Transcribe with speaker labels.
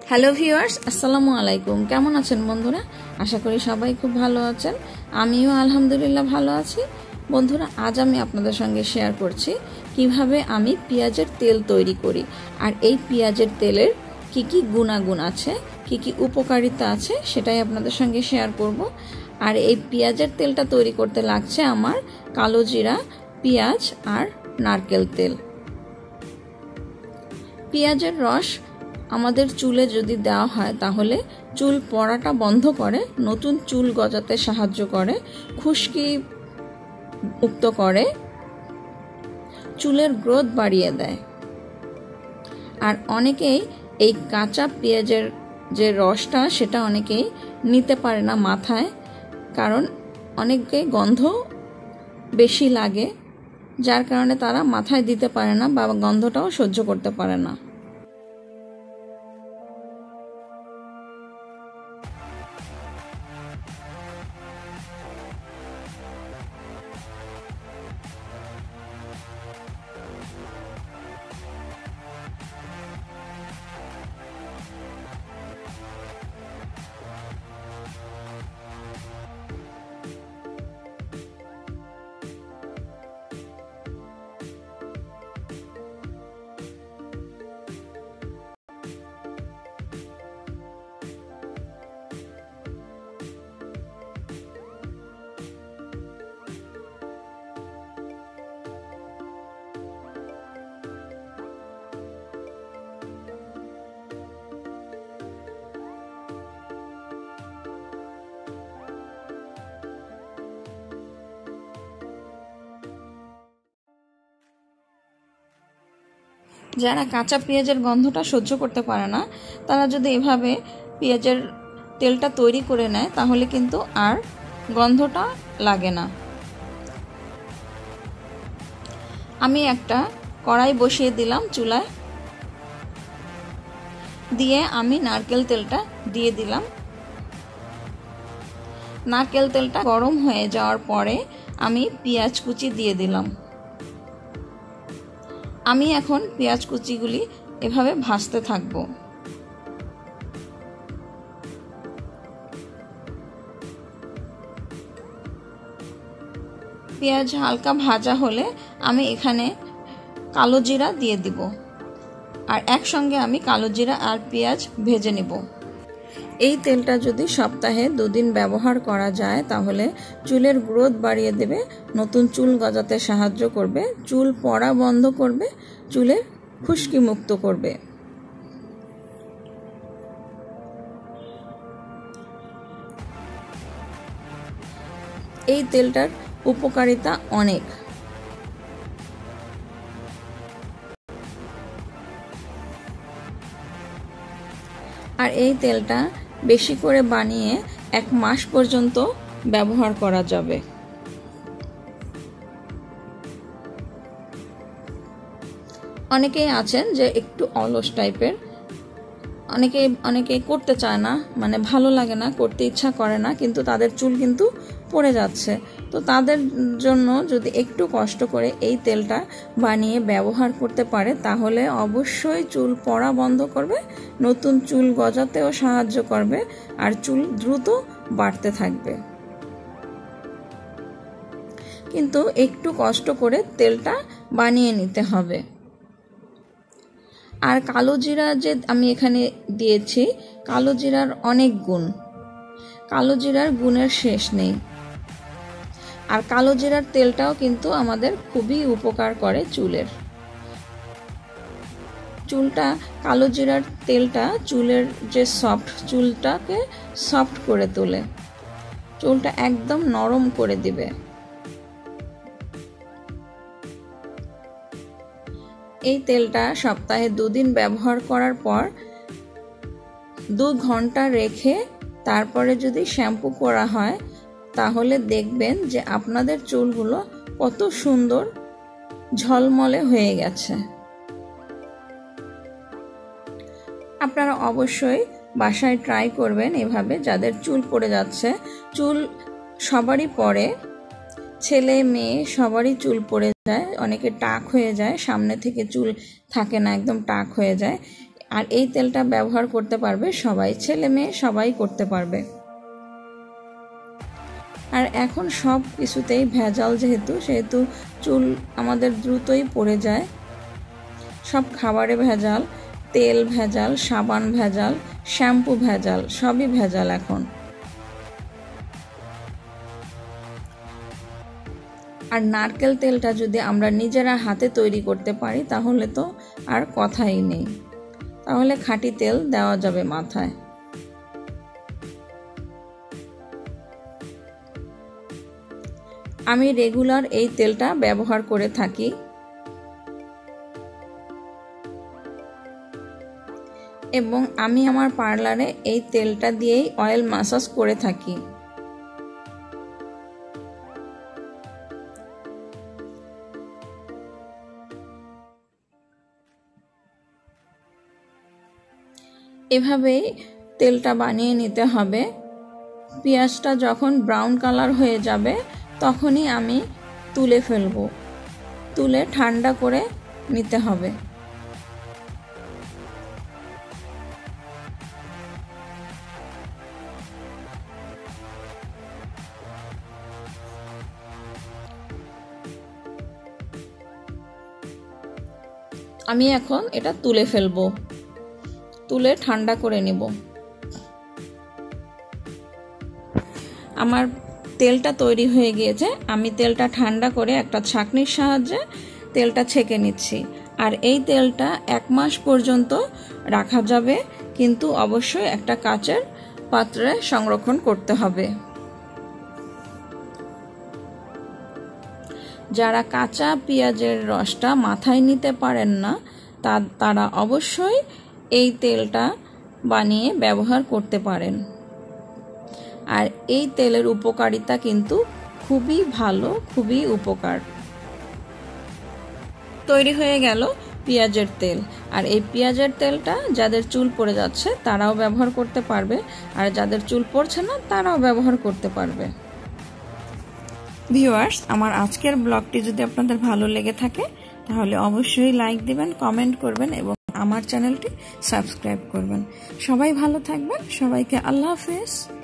Speaker 1: Hello viewers, আসসালামু আলাইকুম। কেমন আছেন বন্ধুরা? আশা করি সবাই খুব ভালো আছেন। আমিও আলহামদুলিল্লাহ ভালো আছি। বন্ধুরা, আজ আমি আপনাদের সঙ্গে শেয়ার করছি কিভাবে আমি পেঁয়াজের তেল তৈরি করি, আর এই পেঁয়াজের তেলের কি কি গুণাগুণ আছে, কি কি উপকারিতা আছে সেটাই আপনাদের সঙ্গে শেয়ার করব। আর এই পেঁয়াজের তেলটা তৈরি করতে লাগছে আমার কালো জিরা, পেঁয়াজ আর নারকেল তেল। পেঁয়াজের রস আমাদের চুলে যদি দেওয়া হয় তাহলে চুল পড়াটা বন্ধ করে, নতুন চুল গজাতে সাহায্য করে, খুশকি মুক্ত করে, চুলের গ্রোথ বাড়িয়ে দেয়। আর অনেকেই এই কাঁচা পেঁয়াজের যে রসটা সেটা অনেকেই নিতে পারে না মাথায়, কারণ অনেকে গন্ধ বেশি লাগে, যার কারণে তারা মাথায় দিতে পারে না বা গন্ধটাও সহ্য করতে পারে না। যারা কাঁচা পেঁয়াজের গন্ধটা সহ্য করতে পারে না, তারা যদি এভাবে পেঁয়াজের তেলটা তৈরি করে নেয় তাহলে কিন্তু আর গন্ধটা লাগে না। আমি একটা কড়াই বসিয়ে দিলাম চুলায়, দিয়ে আমি নারকেল তেলটা দিয়ে দিলাম। নারকেল তেলটা গরম হয়ে যাওয়ার পরে আমি পেঁয়াজ কুচি দিয়ে দিলাম। আমি এখন পেঁয়াজ কুচিগুলি এভাবে ভাজতে থাকব। পেঁয়াজ হালকা ভাজা হলে আমি এখানে কালো জিরা দিয়ে দিব, আর একসঙ্গে আমি কালো জিরা আর পেঁয়াজ ভেজে নেব। এই তেলটা যদি সপ্তাহে 2 দিন ব্যবহার করা যায় তাহলে চুলের গ্রোথ বাড়িয়ে দেবে, নতুন চুল গজাতে সাহায্য করবে, চুল পড়া বন্ধ করবে, চুলের খুশকি মুক্ত করবে। এই তেলটার উপকারিতা অনেক। আর এই তেলটা বেশি করে বানিয়ে 1 মাস পর্যন্ত ব্যবহার করা যাবে। অনেকেই আছেন যে একটু অলস টাইপের, অনেকে করতে চায় না, মানে ভালো লাগে না, করতে ইচ্ছা করে না, কিন্তু তাদের চুল কিন্তু পড়ে যাচ্ছে। তো তাদের জন্য যদি একটু কষ্ট করে এই তেলটা বানিয়ে ব্যবহার করতে পারে তাহলে অবশ্যই চুল পড়া বন্ধ করবে, নতুন চুল গজাতেও সাহায্য করবে, আর চুল দ্রুত বাড়তে থাকবে। কিন্তু একটু কষ্ট করে তেলটা বানিয়ে নিতে হবে। আর কালো জিরা যে আমি এখানে দিয়েছি, কালো জিরার অনেক গুণ, কালো জিরার গুণের শেষ নেই। আর কালো জিরার তেলটাও কিন্তু আমাদের খুবই উপকার করে চুলের। কালো জিরার তেলটা চুলের যে চুলটাকে সফট করে তোলে, চুলটা একদম নরম করে দিবে। এই তেলটা সপ্তাহে 2 দিন ব্যবহার করার পর 2 ঘন্টা রেখে তারপরে যদি শ্যাম্পু করা হয় তাহলে দেখবেন যে আপনাদের চুলগুলো কত সুন্দর ঝলমলে হয়ে গেছে। আপনারা অবশ্যই বাসায় ট্রাই করবেন এভাবে, যাদের চুল পড়ে যাচ্ছে। চুল সবারই পড়ে, ছেলে মেয়ে সবারই চুল পড়ে যায়, অনেকে টাক হয়ে যায়, সামনে থেকে চুল থাকে না, একদম টাক হয়ে যায়। আর এই তেলটা ব্যবহার করতে পারবে সবাই, ছেলে মেয়ে সবাই করতে পারবে। আর এখন সব কিছুতেই ভেজাল সেহেতু চুল আমাদের দ্রুতই পড়ে যায়। সব খাবারে ভেজাল, তেল ভেজাল, সাবান ভেজাল, শ্যাম্পু ভেজাল, সবই ভেজাল এখন। আর নারকেল তেলটা যদি আমরা নিজেরা হাতে তৈরি করতে পারি তাহলে তো আর কথাই নেই, তাহলে খাঁটি তেল দেওয়া যাবে মাথায়। আমি রেগুলার এই তেলটা ব্যবহার করে থাকি এবং আমি আমার পার্লারে এই তেলটা দিয়েই অয়েল ম্যাসাজ করে থাকি। এভাবেই তেলটা বানিয়ে নিতে হবে। পেঁয়াজটা যখন ব্রাউন কালার হয়ে যাবে তখনই আমি তুলে ফেলবো, তুলে ঠান্ডা করে নিতে হবে। আমি এখন এটা তুলে ফেলবো, তুলে ঠান্ডা করে নেব। আমার তেলটা তৈরি হয়ে গিয়েছে, আমি তেলটা ঠান্ডা করে একটা ছাঁকনির সাহায্যে তেলটা ছেঁকে নিচ্ছি। আর এই তেলটা 1 মাস পর্যন্ত রাখা যাবে, কিন্তু অবশ্যই একটা কাচের পাত্রে সংরক্ষণ করতে হবে। যারা কাঁচা পেঁয়াজের রসটা মাথায় নিতে পারেন না তারা অবশ্যই এই তেলটা বানিয়ে ব্যবহার করতে পারেন। আর এই তেলের উপকারিতা কিন্তু খুবই ভালো, খুবই উপকার। তৈরি হয়ে গেল পেঁয়াজের তেল। আর এই পেঁয়াজের তেলটা যাদের চুল পড়ে যাচ্ছে তারাও ব্যবহার করতে পারবে, আর যাদের চুল পড়ছে না তারাও ব্যবহার করতে পারবে। ভিউয়ার্স, আমার আজকের ব্লগটি যদি আপনাদের ভালো লেগে থাকে তাহলে অবশ্যই লাইক দিবেন, কমেন্ট করবেন এবং আমার চ্যানেলটি সাবস্ক্রাইব করবেন। সবাই ভালো থাকবেন, সবাইকে আল্লাহ হাফেজ।